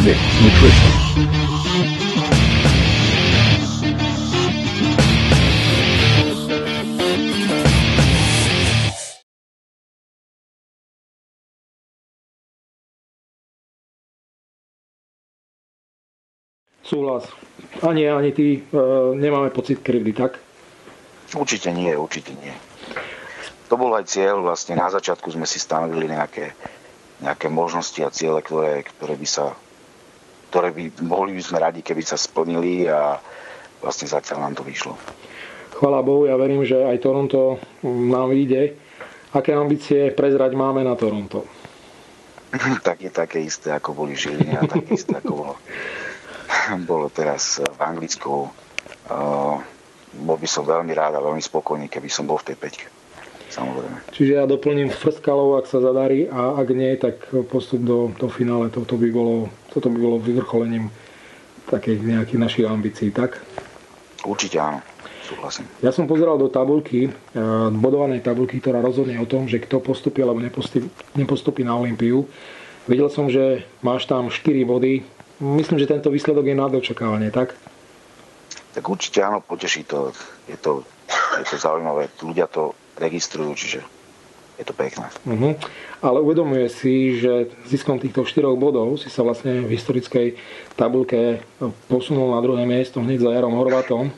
Mix Nutrition. Súhlas. Ani ty nemáme pocit krivdy, tak? Určite nie. To bol aj cieľ, vlastne na začiatku sme si stanovili nejaké možnosti a ciele, ktoré by mohli by sme radi, keby sa splnili, a vlastne zatiaľ nám to vyšlo. Chvála Bohu, ja verím, že aj Toronto nám vyjde. Aké ambície prezrať máme na Toronto? Také isté, ako boli v Žiline, a také isté, ako bolo teraz v Anglicku. Bol by som veľmi rád a veľmi spokojný, keby som bol v tej peťke. Samozrejme. Čiže ja doplním fredskalov, ak sa zadarí, a ak nie, tak postup do finále. Toto by bolo vyvrcholením takých nejakých našich ambícií, tak? Určite áno, súhlasím. Ja som pozeral do tabuľky, bodovanej tabuľky, ktorá rozhodne o tom, že kto postupí alebo nepostupí na Olympiu. Videl som, že máš tam 4 body. Myslím, že tento výsledok je nad očakávanie, tak? Tak určite áno, poteší to. Je to zaujímavé. Ľudia to registrujú, čiže je to pekné. Ale uvedomuje si, že ziskom týchto 4 bodov si sa vlastne v historickej tabuľke posunul na druhé miesto hneď za Jarom Horvátom.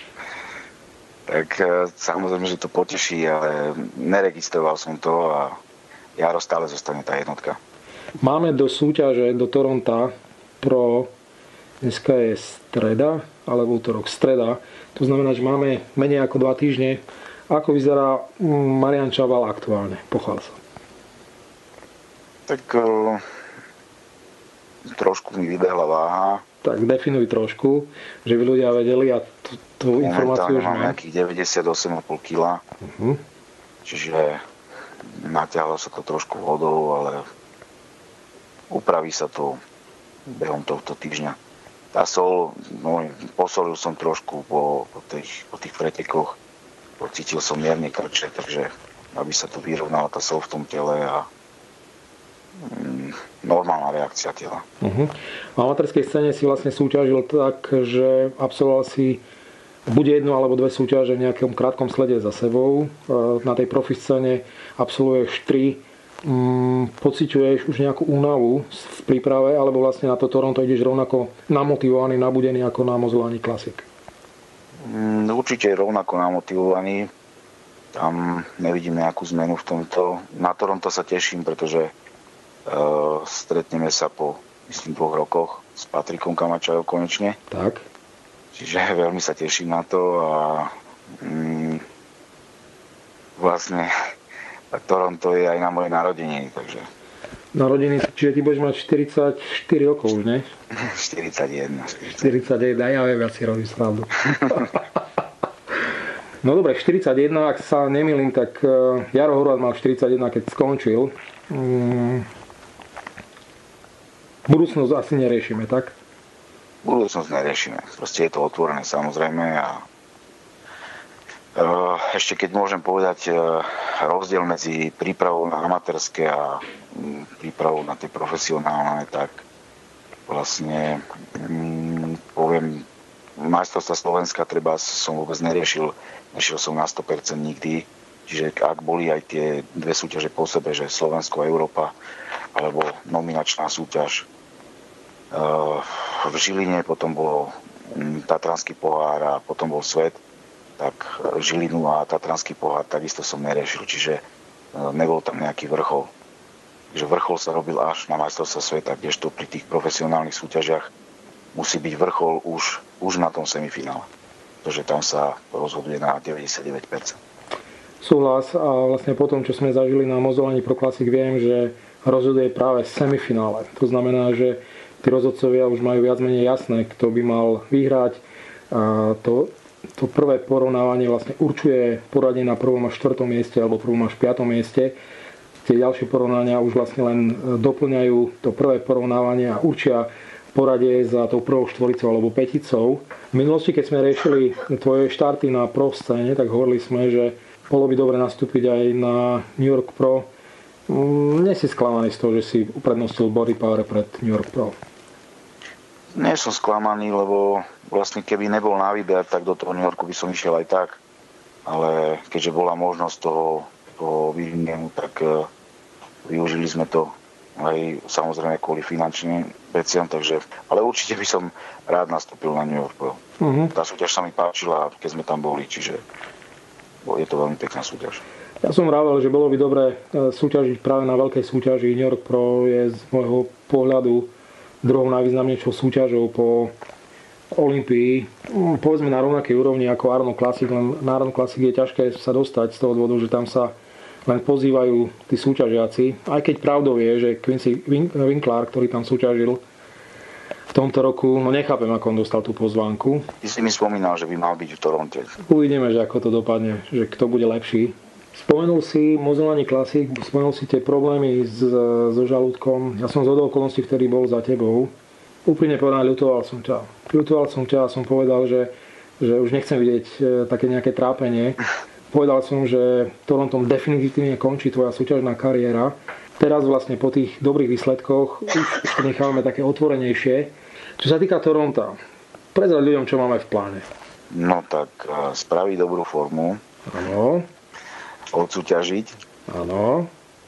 Tak samozrejme, že to poteší, ale neregistroval som to a Jaro stále zostane tá jednotka. Máme do súťaže do Toronta pro, dneska je streda, alebo útorok, streda. To znamená, že máme menej ako 2 týždne. Ako vyzerá Marián Čaval aktuálne? Pochvál sa. Tak trošku mi vybehla váha. Tak definuj trošku, že by ľudia vedeli, a tú informáciu už mám nejakých 98,5 kg. Čiže natiahlo sa to trošku vodou, ale upraví sa to behom tohto týždňa. Tá sol, posolil som trošku po tých pretekoch. Pocítil som mierne krče, takže aby sa tu vyrovnala tá sol v tom tele a normálna reakcia tela. V amatérskej scéne si vlastne súťažil tak, že absolvoval si buď 1 alebo 2 súťaže v nejakom krátkom slede za sebou. Na tej profi scéne absolvuješ 3. Pociťuješ už nejakú únavu v príprave, alebo vlastne na to Toronto ideš rovnako namotivovaný, nabudený ako na Mozolani Classic? Určite rovnako namotivovaný. Tam nevidím nejakú zmenu v tomto. Na Toronto sa teším, pretože stretneme sa po, myslím, 2 rokoch s Patrikom Kamačajom konečne. Tak. Čiže veľmi sa teším na to a vlastne Toronto je aj na moje narodeniny, takže... Narodeniny, čiže ty budeš mať 44 rokov už, ne? 41. 41, ja viem, ja si robím srandu. No dobre, 41, ak sa nemýlim, tak Jaro Horvát mal 41, keď skončil. Budúcnosť asi neriešime, tak? Budúcnosť neriešime. Proste je to otvorené, samozrejme, a ešte keď môžem povedať rozdiel medzi prípravou na amatérske a prípravou na tie profesionálne, tak vlastne poviem, majstrovstvá Slovenska treba som vôbec neriešil. Nešiel som na 100% nikdy. Čiže ak boli aj tie 2 súťaže po sebe, že Slovensko a Európa, alebo nominačná súťaž v Žiline, potom bol Tatranský pohár a potom bol svet, tak Žilinu a Tatranský pohár takisto som neriešil, čiže nebol tam nejaký vrchol. Takže vrchol sa robil až na majstrovstvá sveta, kdežto pri tých profesionálnych súťažiach musí byť vrchol už na tom semifinále, pretože tam sa rozhoduje na 99%. Súhlas, a vlastne po tom, čo sme zažili na Mozolani Pro Classic, viem, že rozhoduje práve semifinále. To znamená, že tí rozhodcovia už majú viac menej jasné, kto by mal vyhrať. A to prvé porovnávanie vlastne určuje poradie na 1. až 4. mieste alebo 1. až 5. mieste. Tie ďalšie porovnania už vlastne len doplňajú to prvé porovnávanie a určia poradie za tou prvou štvoricou alebo peticou. V minulosti, keď sme riešili tvoje štarty na pro scéne, tak hovorili sme, že bolo by dobre nastúpiť aj na New York Pro. Nie si sklamaný z toho, že si uprednostil Body Power pred New York Pro? Nie som sklamaný, lebo vlastne keby nebol na výber, tak do toho New Yorku by som išiel aj tak. Ale keďže bola možnosť toho výmenu, tak využili sme to aj samozrejme kvôli finančným veciam, ale určite by som rád nastúpil na New York. Tá súťaž sa mi páčila, keď sme tam boli, čiže je to veľmi pekná súťaž. Ja som vravel, že bolo by dobre súťažiť práve na veľkej súťaži. New York Pro je z môjho pohľadu druhou najvýznamnejšou súťažou po Olympii. Povedzme na rovnakej úrovni ako Arnold Classic, len na Arnold Classic je ťažké sa dostať z toho dôvodu, že tam sa len pozývajú tí súťažiaci. Aj keď pravdou je, že Quincy Winkler, ktorý tam súťažil v tomto roku, no nechápem, ako on dostal tú pozvánku. Ty si mi spomínal, že by mal byť v Toronte. Uvidíme, že ako to dopadne, že kto bude lepší. Spomenul si Mozolani Classic, spomenul si tie problémy so žalúdkom. Ja som z okolností, ktorý bol za tebou. Úprimne povedané, ľutoval som ťa a som povedal, že už nechcem vidieť také nejaké trápenie. Povedal som, že Torontom definitívne končí tvoja súťažná kariéra. Teraz vlastne po tých dobrých výsledkoch už to nechávame také otvorenejšie. Čo sa týka Toronta, prezrať ľuďom, čo máme v pláne. No tak spraviť dobrú formu. Áno. Odsúťažiť. Áno.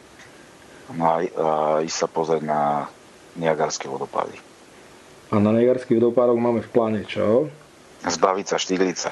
A ísť sa pozrieť na Niagarské vodopády. A na Niagarských vodopádoch máme v pláne čo? Zbaviť sa Štiglica.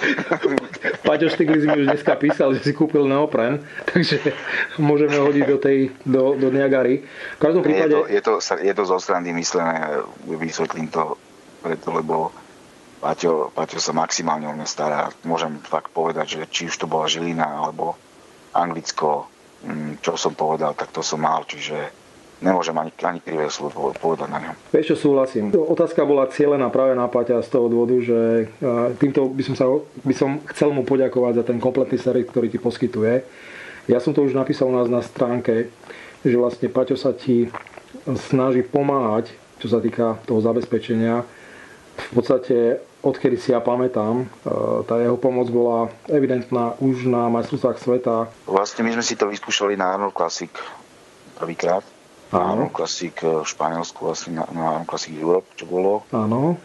Paťo Štiglic mi už dneska písal, že si kúpil neopren, takže môžeme hodiť do Niagary. V každom prípade... Je to zo strany myslené, vysvetlím to preto, lebo Paťo sa maximálne o mňa stará. Môžem fakt povedať, že či už to bola Žilina alebo Anglicko, čo som povedal, tak to som mal, čiže nemôžem ani krivé slovo povedať na ňom. Vieš čo, súhlasím. Otázka bola cielená práve na Paťa z toho dôvodu, že týmto by som chcel mu poďakovať za ten kompletný servis, ktorý ti poskytuje. Ja som to už napísal u nás na stránke, že vlastne Paťo sa ti snaží pomáhať, čo sa týka toho zabezpečenia. V podstate, odkedy si ja pamätám, tá jeho pomoc bola evidentná už na majstrovstvách sveta. Vlastne my sme si to vyskúšali na Arnold Classic prvýkrát. Na Arnold Classic v Španielsku, vlastne na Arnold Classic Europe, čo bolo. Áno.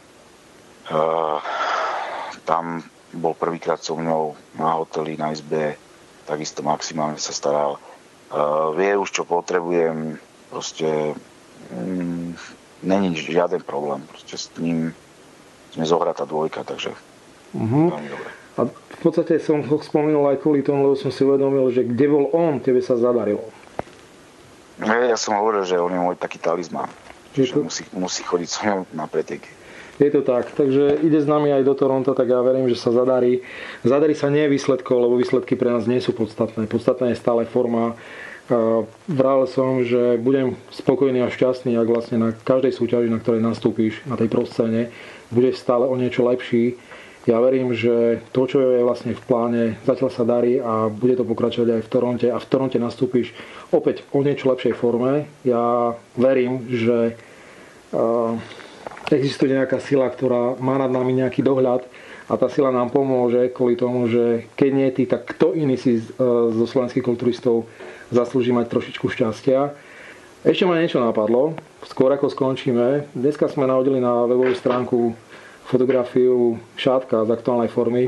Tam bol prvýkrát so mňou na hoteli, na izbe, takisto maximálne sa staral. Vie už, čo potrebujem, proste není žiaden problém, proste s ním sme zohratá dvojka, takže veľmi dobre. A v podstate som ho spomenul aj kvôli tomu, lebo som si uvedomil, že kde bol on, tebe sa zadarilo. Ja som hovoril, že on je môj taký talizmán, že musí chodiť so mnou na preteky. Je to tak, takže ide s nami aj do Toronto, tak ja verím, že sa zadarí. Zadarí sa nie výsledkov, lebo výsledky pre nás nie sú podstatné. Podstatná je stále forma. Vravel som, že budem spokojný a šťastný, ak vlastne na každej súťaži, na ktorej nastúpiš, na tej proscéne, budeš stále o niečo lepší. Ja verím, že to, čo je vlastne v pláne, zatiaľ sa darí a bude to pokračovať aj v Toronte a v Toronte nastúpiš opäť o niečo lepšej forme. Ja verím, že existuje nejaká sila, ktorá má nad nami nejaký dohľad a tá sila nám pomôže kvôli tomu, že keď nie ty, tak kto iný si zo slovenských kulturistov zaslúži mať trošičku šťastia. Ešte ma niečo napadlo, skôr ako skončíme. Dneska sme nahodili na webovú stránku fotografiu Šátka z aktuálnej formy.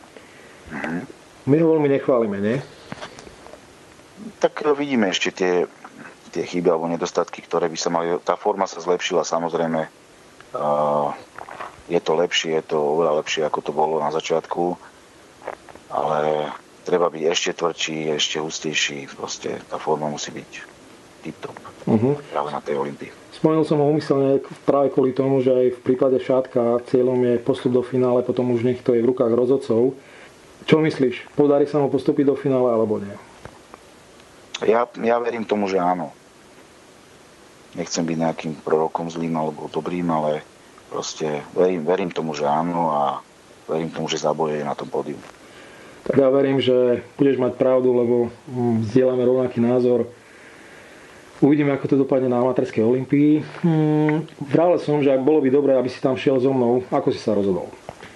My ho veľmi nechválime, nie? Tak vidíme ešte tie chyby alebo nedostatky, ktoré by sa mali... Tá forma sa zlepšila, samozrejme. Je to lepšie, je to oveľa lepšie, ako to bolo na začiatku. Ale treba byť ešte tvrdší, ešte hustejší. Proste tá forma musí byť tip-top. Práve na tej Olympii. Spomenul som ho úmyselne práve kvôli tomu, že aj v prípade Šátka cieľom je postup do finále, potom už nech to je v rukách rozhodcov. Čo myslíš? Podarí sa mu postúpiť do finále alebo nie? Ja verím tomu, že áno. Nechcem byť nejakým prorokom zlým alebo dobrým, ale proste verím tomu, že áno a verím tomu, že zabojuje na tom pódiu. Tak ja verím, že budeš mať pravdu, lebo zdieľame rovnaký názor. Uvidíme, ako to dopadne na amatérskej Olympii. Vravel som, že ak bolo by dobré, aby si tam šiel so mnou, ako si sa rozhodol?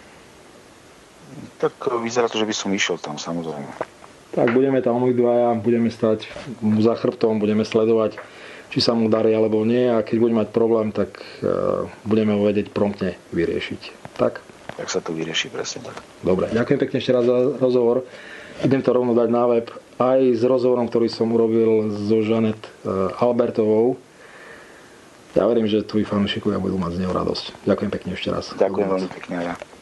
Tak vyzerá to, že by som išiel tam, samozrejme. Tak budeme tam my dvaja, budeme stať za chrbtom, budeme sledovať či sa mu darí alebo nie, a keď bude mať problém, tak budeme ho vedieť promptne vyriešiť. Tak? Tak sa to vyrieši, presne tak. Dobre, ďakujem pekne ešte raz za rozhovor. Idem to rovno dať na web aj s rozhovorom, ktorý som urobil so Žanet Albertovou. Ja verím, že tvoji fanúšikovia budú mať z neho radosť. Ďakujem pekne ešte raz. Ďakujem veľmi pekne aj ja.